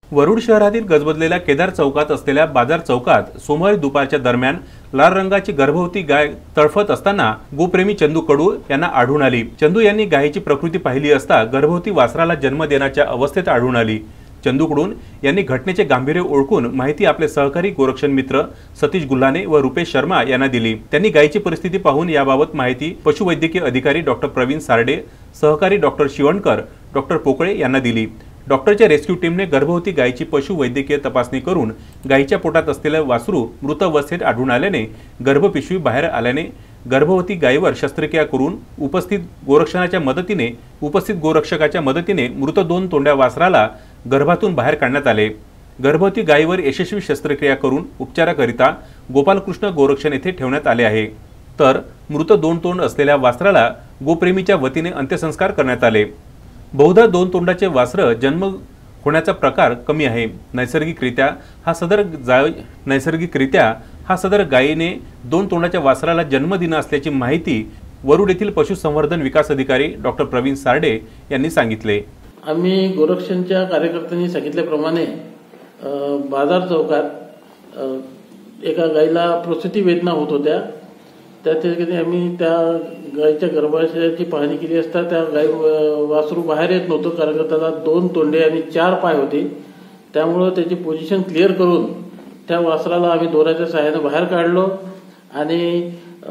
वरुड शहरातील गजबजलेल्या केदार चौकात असलेल्या बाजार चौकात सोमवारी दुपारच्या दरम्यान लाल रंगाची गर्भवती गाय तळफत असताना गोप्रेमी चंदू कडू यांना आढळून आली। चंदू यांनी गायीची प्रकृती पाहिली असता गर्भवती वासराला जन्म देण्याच्या अवस्थेत आढळून आली। चंदू कडू यांनी घटनेचे गांभीर्य ओळखून माहिती आपले सहकारी गोरक्षण मित्र सतीश गुल्हाने व रुपेश शर्मा यांना दिली। त्यांनी गायीची परिस्थिती पाहून याबाबत माहिती पशुवैद्यकीय अधिकारी डॉक्टर प्रवीण सारडे, सहकारी डॉक्टर शिवणकर, डॉक्टर पोकळे यांना दिली। डॉक्टरच्या रेस्क्यू टीमने गर्भवती गायीची पशुवैद्यकीय तपासणी करून गायीच्या पोटात असलेले वासरू मृत अवस्थेत आढळून आल्याने गर्भपिशवी बाहेर आल्याने गर्भवती गायीवर शस्त्रक्रिया करून उपस्थित गोरक्षकाच्या मदतीने मृत 2 तोंड्या वासराला गर्भातून बाहेर काढण्यात आले। गर्भवती गायीवर यशस्वी शस्त्रक्रिया करून उपचाराकरिता गोपालकृष्ण गोरक्षण येथे ठेवण्यात आले आहे। तर मृत 2 तोंड असलेल्या वासराला गोप्रेमीच्या वतीने अंत्यसंस्कार करण्यात आले। बहुधा 2 तोंडाचे वासर जन्म होण्याचा प्रकार कमी आहे। नैसर्गिकरित्या हा सदर गायीने 2 तोंडाच्या वासराला जन्म दिला असल्याची माहिती वरुड येथील पशुसंवर्धन विकास अधिकारी डॉक्टर प्रवीण सारडे यांनी सांगितले। आम्ही गोरक्षणच्या कार्यकर्त्यांनी सांगितल्याप्रमाणे बाजार चौकात एका गायीला प्रसूती वेदना होत होत्या। त्या ठिकाणी आम्ही त्या गायीच्या गर्भाशयाची पाहणी केली असता त्या गाय वासरू बाहेर येत नव्हतं, कारण त्याला 2 तोंडे आणि 4 पाय होते। त्यामुळे त्याची पोझिशन क्लिअर करून त्या वासराला आम्ही दोऱ्याच्या सहाय्याने बाहेर काढलो आणि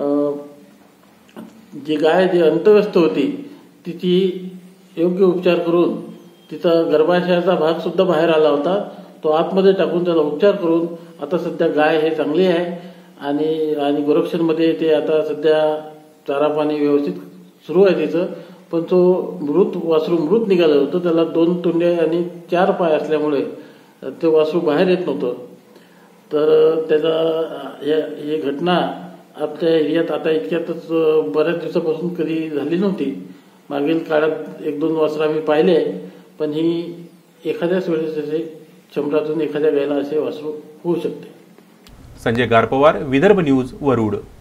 जी गाय जी अंतव्यस्त होती तिची योग्य उपचार करून तिचा गर्भाशयाचा भाग सुद्धा बाहेर आला होता, तो आतमध्ये टाकून त्याला उपचार करून आता सध्या गाय हे चांगली आहे आणि गोरक्षणमध्ये ते आता सध्या चारा पाणी व्यवस्थित सुरू आहे तिचं। पण तो वासरू मृत निघालं होतं, त्याला 2 तोंडे आणि 4 पाय असल्यामुळे ते वासरू बाहेर येत नव्हतं। तर त्याचा ही घटना आपल्या एरियात आता इतक्यातच बऱ्याच दिवसापासून कधी झाली नव्हती। मागील काळात 1-2 वासरं आम्ही पाहिले, पण ही एखाद्याच वेळेस असे 100तून एखाद्या गायीला असे वासरू होऊ शकते। संजय गारपवार, विदर्भ न्यूज, वरुड।